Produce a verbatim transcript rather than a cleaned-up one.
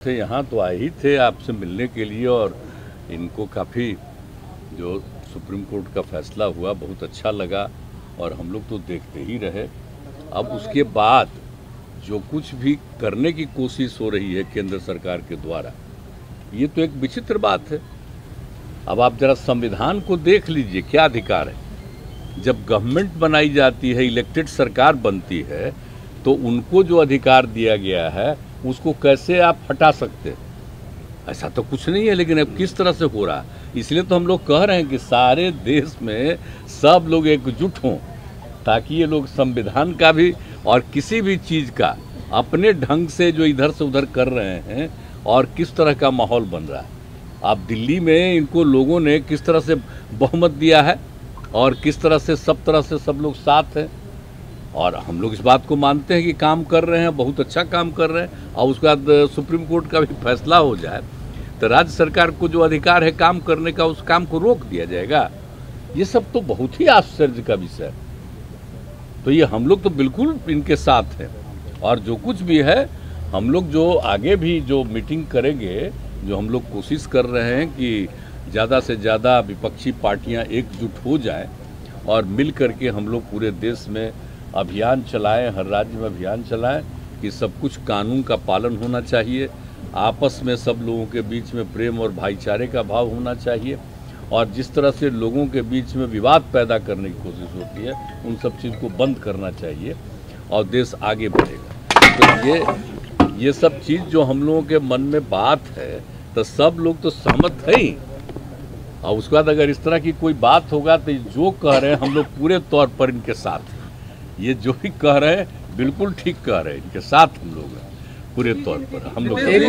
थे यहाँ तो आए ही थे आपसे मिलने के लिए, और इनको काफ़ी जो सुप्रीम कोर्ट का फैसला हुआ बहुत अच्छा लगा, और हम लोग तो देखते ही रहे। अब उसके बाद जो कुछ भी करने की कोशिश हो रही है केंद्र सरकार के द्वारा, ये तो एक विचित्र बात है। अब आप जरा संविधान को देख लीजिए, क्या अधिकार है। जब गवर्नमेंट बनाई जाती है, इलेक्टेड सरकार बनती है, तो उनको जो अधिकार दिया गया है उसको कैसे आप हटा सकते हैं? ऐसा तो कुछ नहीं है। लेकिन अब किस तरह से हो रहा है, इसलिए तो हम लोग कह रहे हैं कि सारे देश में सब लोग एकजुट हों, ताकि ये लोग संविधान का भी और किसी भी चीज़ का अपने ढंग से जो इधर से उधर कर रहे हैं, और किस तरह का माहौल बन रहा है। आप दिल्ली में इनको लोगों ने किस तरह से बहुमत दिया है, और किस तरह से सब तरह से सब लोग साथ हैं, और हम लोग इस बात को मानते हैं कि काम कर रहे हैं, बहुत अच्छा काम कर रहे हैं। और उसके बाद सुप्रीम कोर्ट का भी फैसला हो जाए तो राज्य सरकार को जो अधिकार है काम करने का, उस काम को रोक दिया जाएगा। ये सब तो बहुत ही आश्चर्य का विषय है। तो ये हम लोग तो बिल्कुल इनके साथ हैं, और जो कुछ भी है हम लोग जो आगे भी जो मीटिंग करेंगे, जो हम लोग कोशिश कर रहे हैं कि ज़्यादा से ज़्यादा विपक्षी पार्टियां एकजुट हो जाएं, और मिल करके हम लोग पूरे देश में अभियान चलाएं, हर राज्य में अभियान चलाएं कि सब कुछ कानून का पालन होना चाहिए, आपस में सब लोगों के बीच में प्रेम और भाईचारे का भाव होना चाहिए, और जिस तरह से लोगों के बीच में विवाद पैदा करने की कोशिश होती है, उन सब चीज़ को बंद करना चाहिए, और देश आगे बढ़ेगा। तो ये ये सब चीज़ जो हम लोगों के मन में बात है, तो सब लोग तो सहमत है ही। और उसके बाद अगर इस तरह की कोई बात होगा तो जो कह रहे हैं हम लोग पूरे तौर पर इनके साथ हैं। ये जो भी कह रहे हैं बिल्कुल ठीक कह रहे हैं, इनके साथ हम लोग हैं पूरे तौर पर हम लोग।